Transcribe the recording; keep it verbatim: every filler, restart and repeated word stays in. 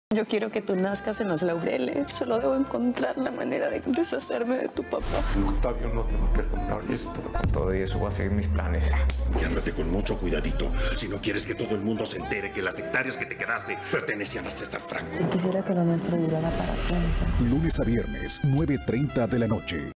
Yo quiero que tú nazcas en los laureles. Solo debo encontrar la manera de deshacerme de tu papá. Octavio no te va a perdonar esto. Con todo y eso voy a seguir mis planes. Y ándate con mucho cuidadito. Si no quieres que todo el mundo se entere que las hectáreas que te quedaste pertenecían a César Franco. Quisiera que lo nuestro durara para siempre. Lunes a viernes, nueve treinta de la noche.